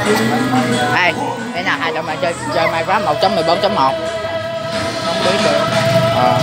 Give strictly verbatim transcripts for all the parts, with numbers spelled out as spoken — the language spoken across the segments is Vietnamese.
Đây, đây là hai chồng mày chơi chơi Minecraft một chấm mười bốn chấm một. Không biết được. Ờ.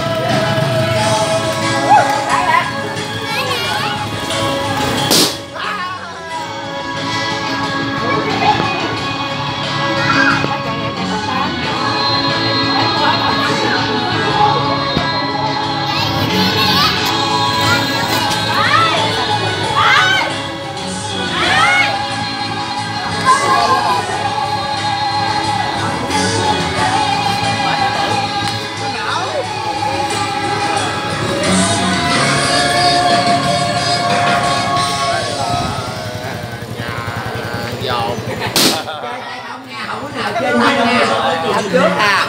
Trước à.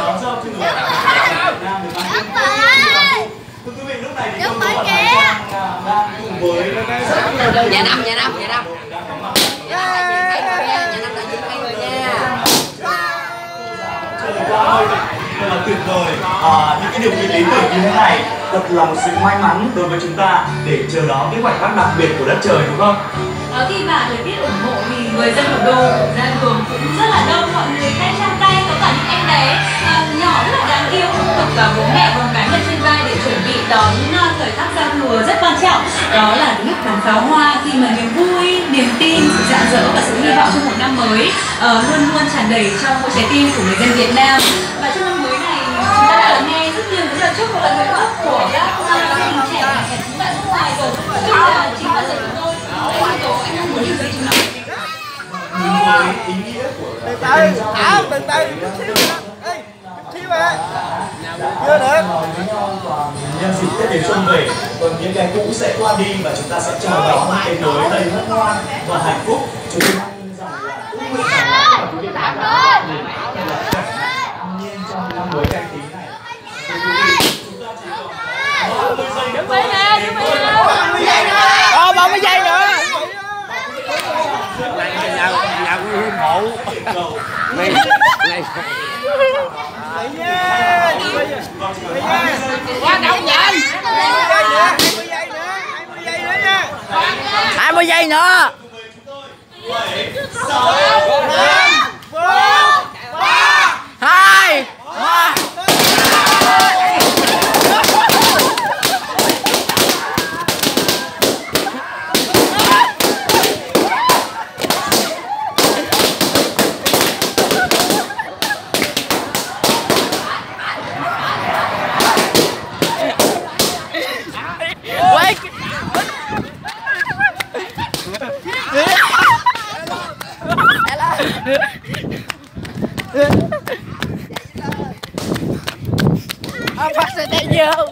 Nhà năm, nhà năm, nhà năm. Nhà năm là những hai người nha. Thật là tuyệt vời. À, những cái điều kiện lý tưởng như thế này thật là một sự may mắn đối với chúng ta để chờ đón cái khoảnh khắc đặc biệt của đất trời, đúng không? Ở khi mà thời tiết ủng hộ thì người dân thủ đô ra đường cũng rất là đông, mọi người tay trong tay, có cả những em bé uh, nhỏ rất là đáng yêu cũng được cả bố mẹ còn cá nhân trên vai để chuẩn bị đón uh, thời khắc giao thừa rất quan trọng. Đó là lúc bắn pháo hoa khi mà niềm vui, niềm tin, sự rạng rỡ và sự hy vọng trong một năm mới uh, luôn luôn tràn đầy trong mỗi trái tim của người dân Việt Nam. Và trong năm mới này chúng ta đã nghe rất nhiều những lời chúc và lời nguyện ước của các gia đình trẻ và trẻ chúng bạn nước ngoài rồi. Chúc là chính là chúng tôi. Ý nghĩa của từ từ, à, từ từ, chút xíu nữa, ê, chút xíu mà, chưa được. nhân dịp Tết đến xuân về, còn những cái cũ sẽ qua đi và chúng ta sẽ chào đón một cái mới đầy hân hoan và hạnh phúc. Chúng tôi mong rằng là cũng nguyện rằng là quý vị đã an nhiên trong năm mới canh tí này. Chúng ta chỉ còn ba mươi giây nữa thôi. ba mươi giây nữa. Ờ, ba mươi giây nữa. Nhà nhà hương hộ. Này này. Quá đông vậy. hai mươi giây nữa. bảy, sáu, năm, bốn, ba, hai, một. Apa saja vô.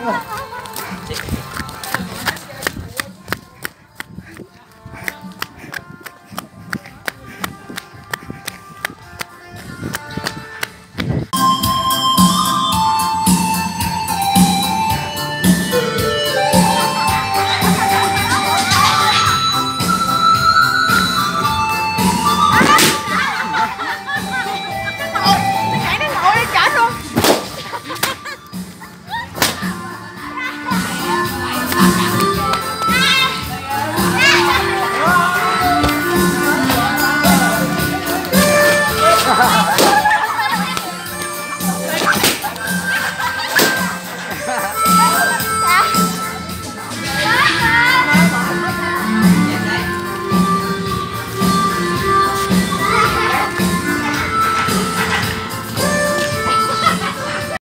rồi.